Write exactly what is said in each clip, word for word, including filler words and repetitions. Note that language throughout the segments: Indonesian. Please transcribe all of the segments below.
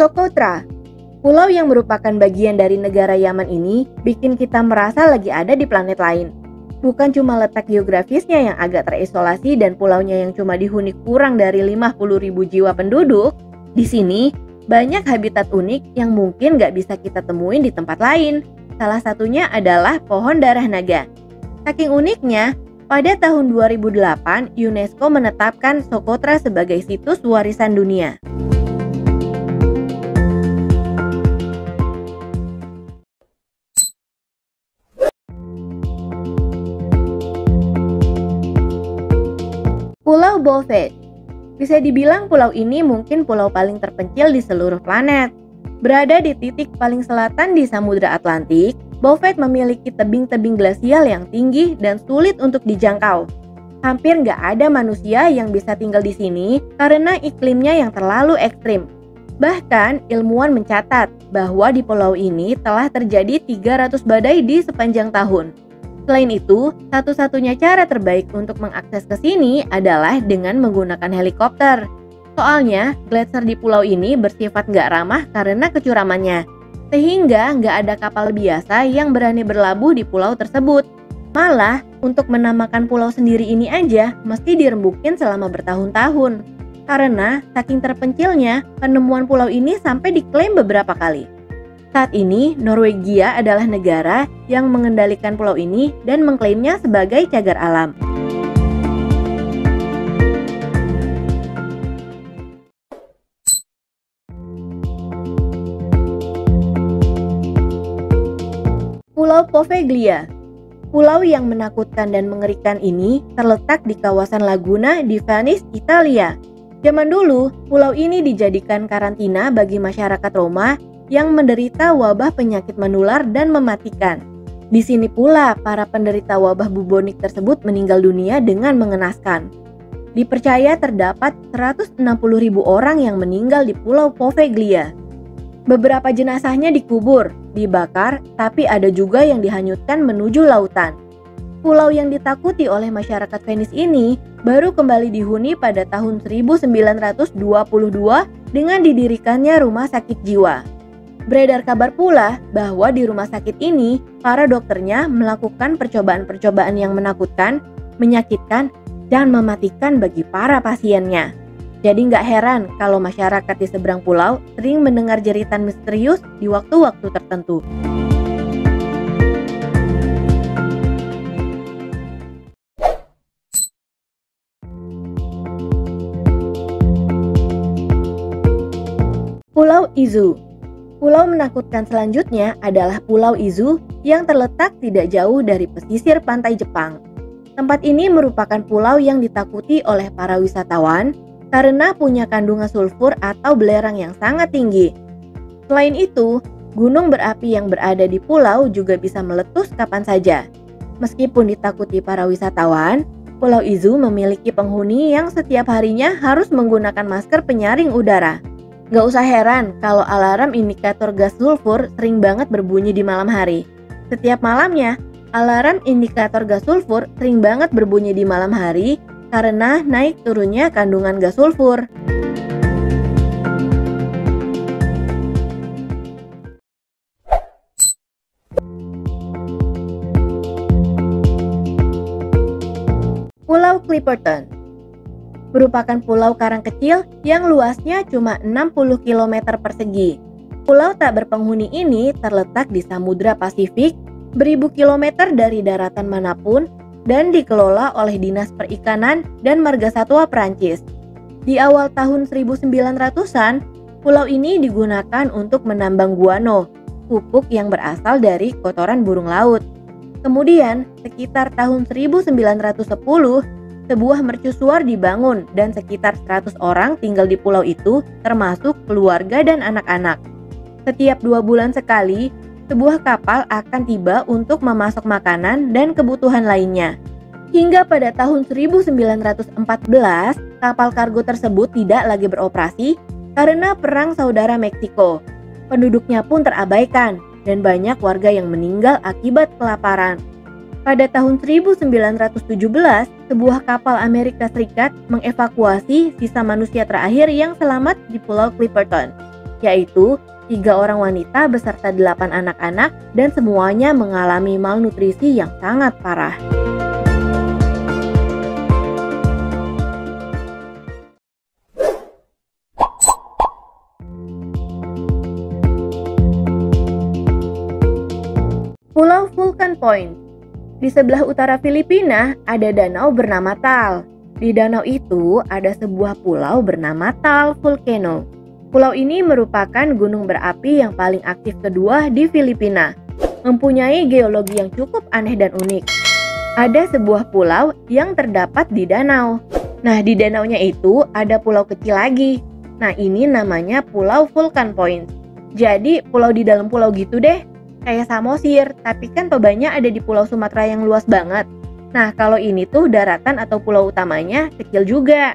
Socotra, pulau yang merupakan bagian dari negara Yaman ini bikin kita merasa lagi ada di planet lain. Bukan cuma letak geografisnya yang agak terisolasi dan pulaunya yang cuma dihuni kurang dari lima puluh ribu jiwa penduduk, di sini banyak habitat unik yang mungkin gak bisa kita temuin di tempat lain. Salah satunya adalah pohon darah naga. Saking uniknya, pada tahun dua ribu delapan UNESCO menetapkan Socotra sebagai situs warisan dunia. Pulau Beaufort. Bisa dibilang pulau ini mungkin pulau paling terpencil di seluruh planet. Berada di titik paling selatan di Samudra Atlantik, Beaufort memiliki tebing-tebing glasial yang tinggi dan sulit untuk dijangkau. Hampir nggak ada manusia yang bisa tinggal di sini karena iklimnya yang terlalu ekstrim. Bahkan, ilmuwan mencatat bahwa di pulau ini telah terjadi tiga ratus badai di sepanjang tahun. Selain itu, satu-satunya cara terbaik untuk mengakses ke sini adalah dengan menggunakan helikopter. Soalnya, gletser di pulau ini bersifat nggak ramah karena kecuramannya. Sehingga nggak ada kapal biasa yang berani berlabuh di pulau tersebut. Malah, untuk menamakan pulau sendiri ini aja mesti dirembukin selama bertahun-tahun. Karena saking terpencilnya, penemuan pulau ini sampai diklaim beberapa kali. Saat ini, Norwegia adalah negara yang mengendalikan pulau ini dan mengklaimnya sebagai cagar alam. Pulau Poveglia. Pulau yang menakutkan dan mengerikan ini terletak di kawasan Laguna di Venice, Italia. Zaman dulu, pulau ini dijadikan karantina bagi masyarakat Roma yang menderita wabah penyakit menular dan mematikan. Di sini pula para penderita wabah bubonik tersebut meninggal dunia dengan mengenaskan. Dipercaya terdapat seratus enam puluh ribu orang yang meninggal di Pulau Poveglia. Beberapa jenazahnya dikubur, dibakar, tapi ada juga yang dihanyutkan menuju lautan. Pulau yang ditakuti oleh masyarakat Venice ini baru kembali dihuni pada tahun seribu sembilan ratus dua puluh dua dengan didirikannya rumah sakit jiwa. Beredar kabar pula bahwa di rumah sakit ini, para dokternya melakukan percobaan-percobaan yang menakutkan, menyakitkan, dan mematikan bagi para pasiennya. Jadi nggak heran kalau masyarakat di seberang pulau sering mendengar jeritan misterius di waktu-waktu tertentu. Pulau Izu. Pulau menakutkan selanjutnya adalah Pulau Izu yang terletak tidak jauh dari pesisir pantai Jepang. Tempat ini merupakan pulau yang ditakuti oleh para wisatawan karena punya kandungan sulfur atau belerang yang sangat tinggi. Selain itu, gunung berapi yang berada di pulau juga bisa meletus kapan saja. Meskipun ditakuti para wisatawan, Pulau Izu memiliki penghuni yang setiap harinya harus menggunakan masker penyaring udara. Gak usah heran kalau alarm indikator gas sulfur sering banget berbunyi di malam hari. Setiap malamnya, alarm indikator gas sulfur sering banget berbunyi di malam hari karena naik turunnya kandungan gas sulfur. Pulau Clipperton merupakan pulau karang kecil yang luasnya cuma enam puluh kilometer persegi. Pulau tak berpenghuni ini terletak di Samudra Pasifik, beribu kilometer dari daratan manapun, dan dikelola oleh Dinas Perikanan dan Margasatwa Prancis. Di awal tahun seribu sembilan ratusan, pulau ini digunakan untuk menambang guano, pupuk yang berasal dari kotoran burung laut. Kemudian, sekitar tahun seribu sembilan ratus sepuluh, sebuah mercusuar dibangun dan sekitar seratus orang tinggal di pulau itu, termasuk keluarga dan anak-anak. Setiap dua bulan sekali, sebuah kapal akan tiba untuk memasok makanan dan kebutuhan lainnya. Hingga pada tahun seribu sembilan ratus empat belas, kapal kargo tersebut tidak lagi beroperasi karena Perang Saudara Meksiko. Penduduknya pun terabaikan dan banyak warga yang meninggal akibat kelaparan. Pada tahun seribu sembilan ratus tujuh belas, sebuah kapal Amerika Serikat mengevakuasi sisa manusia terakhir yang selamat di Pulau Clipperton. yaitu tiga orang wanita beserta delapan anak-anak dan semuanya mengalami malnutrisi yang sangat parah. Pulau Vulcan Point. Di sebelah utara Filipina ada danau bernama Taal. Di danau itu ada sebuah pulau bernama Taal Volcano. Pulau ini merupakan gunung berapi yang paling aktif kedua di Filipina, mempunyai geologi yang cukup aneh dan unik. Ada sebuah pulau yang terdapat di danau. Nah, di danaunya itu ada pulau kecil lagi. Nah, ini namanya Pulau Vulcan Point. Jadi, pulau di dalam pulau gitu deh. Kayak Samosir, tapi kan bebannya ada di Pulau Sumatera yang luas banget. Nah, kalau ini tuh daratan atau pulau utamanya kecil juga.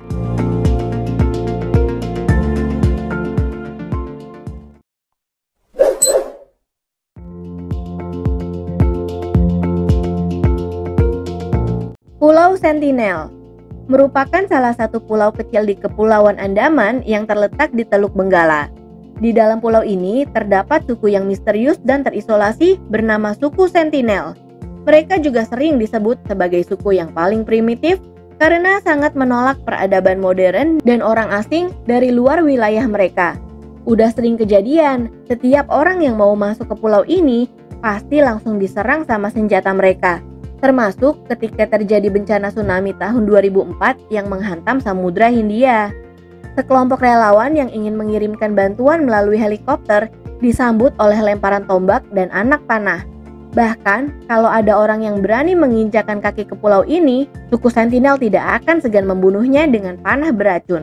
Pulau Sentinel merupakan salah satu pulau kecil di Kepulauan Andaman yang terletak di Teluk Benggala. Di dalam pulau ini terdapat suku yang misterius dan terisolasi bernama suku Sentinel. Mereka juga sering disebut sebagai suku yang paling primitif karena sangat menolak peradaban modern dan orang asing dari luar wilayah mereka. Udah sering kejadian, setiap orang yang mau masuk ke pulau ini pasti langsung diserang sama senjata mereka. Termasuk ketika terjadi bencana tsunami tahun dua ribu empat yang menghantam Samudra Hindia. Sekelompok relawan yang ingin mengirimkan bantuan melalui helikopter disambut oleh lemparan tombak dan anak panah. Bahkan, kalau ada orang yang berani menginjakan kaki ke pulau ini, suku Sentinel tidak akan segan membunuhnya dengan panah beracun.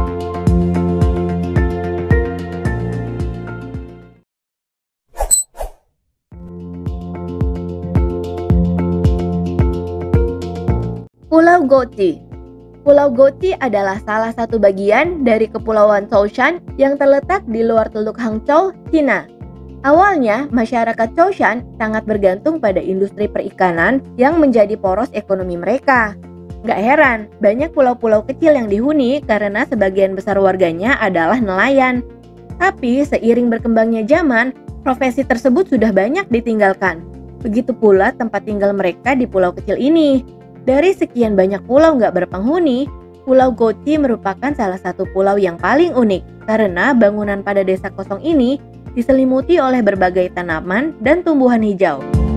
Pulau Gochi. Pulau Gochi adalah salah satu bagian dari Kepulauan Zhoushan yang terletak di luar Teluk Hangzhou, Cina. Awalnya, masyarakat Zhoushan sangat bergantung pada industri perikanan yang menjadi poros ekonomi mereka. Gak heran, banyak pulau-pulau kecil yang dihuni karena sebagian besar warganya adalah nelayan. Tapi seiring berkembangnya zaman, profesi tersebut sudah banyak ditinggalkan. Begitu pula tempat tinggal mereka di pulau kecil ini. Dari sekian banyak pulau nggak berpenghuni, Pulau Gochi merupakan salah satu pulau yang paling unik karena bangunan pada desa kosong ini diselimuti oleh berbagai tanaman dan tumbuhan hijau.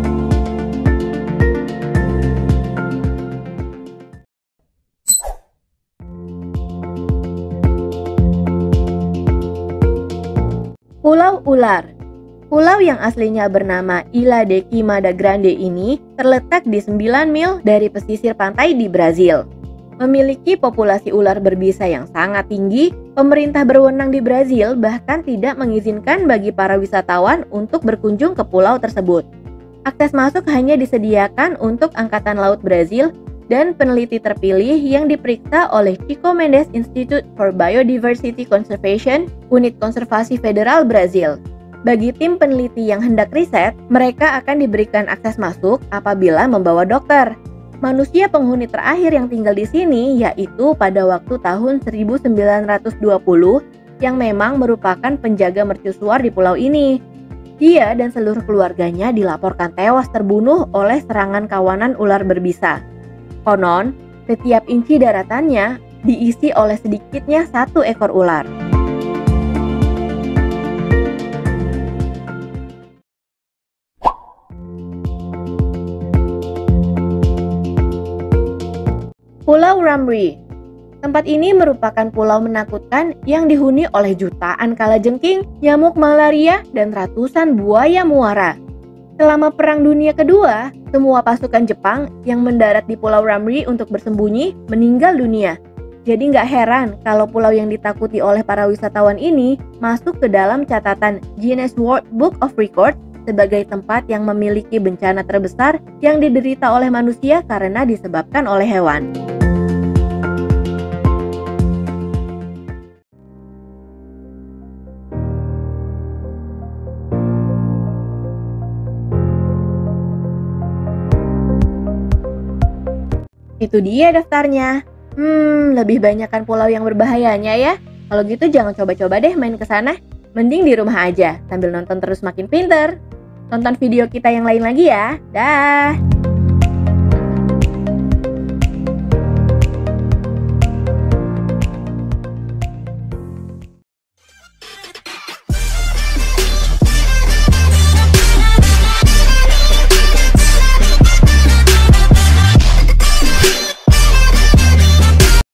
Pulau Ular. Pulau yang aslinya bernama Ilha de Queimada Grande ini terletak di sembilan mil dari pesisir pantai di Brazil. Memiliki populasi ular berbisa yang sangat tinggi, pemerintah berwenang di Brazil bahkan tidak mengizinkan bagi para wisatawan untuk berkunjung ke pulau tersebut. Akses masuk hanya disediakan untuk Angkatan Laut Brazil dan peneliti terpilih yang diperiksa oleh Chico Mendes Institute for Biodiversity Conservation, Unit Konservasi Federal Brazil. Bagi tim peneliti yang hendak riset, mereka akan diberikan akses masuk apabila membawa dokter. Manusia penghuni terakhir yang tinggal di sini yaitu pada waktu tahun seribu sembilan ratus dua puluh yang memang merupakan penjaga mercusuar di pulau ini. Dia dan seluruh keluarganya dilaporkan tewas terbunuh oleh serangan kawanan ular berbisa. Konon, setiap inci daratannya diisi oleh sedikitnya satu ekor ular. Pulau Ramri. Tempat ini merupakan pulau menakutkan yang dihuni oleh jutaan kalajengking, nyamuk malaria, dan ratusan buaya muara. Selama Perang Dunia Kedua, semua pasukan Jepang yang mendarat di Pulau Ramri untuk bersembunyi meninggal dunia. Jadi nggak heran kalau pulau yang ditakuti oleh para wisatawan ini masuk ke dalam catatan Guinness World Book of Records sebagai tempat yang memiliki bencana terbesar yang diderita oleh manusia karena disebabkan oleh hewan. Itu dia daftarnya. Hmm, lebih banyakkan pulau yang berbahayanya ya. Kalau gitu jangan coba-coba deh main ke sana. Mending di rumah aja sambil nonton terus makin pinter. Tonton video kita yang lain lagi ya. Dah.